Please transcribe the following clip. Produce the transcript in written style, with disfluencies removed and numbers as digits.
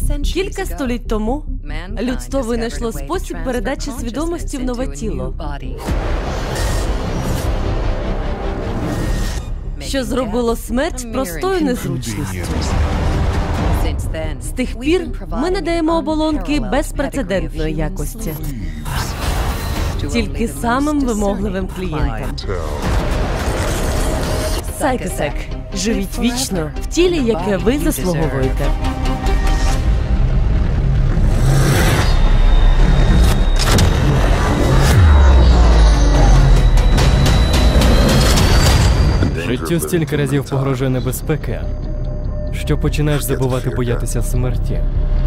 Кілька століть тому людство винайшло спосіб передачі свідомості в нове тіло, що зробило смерть простою незручністю. З тих пір ми надаємо оболонки безпрецедентної якості. Тільки самим вимогливим клієнтам. Сайкосек. Живіть вічно в тілі, яке ви заслуговуєте. Життю стільки разів погрожує небезпека, що починаєш забувати боятися смерті.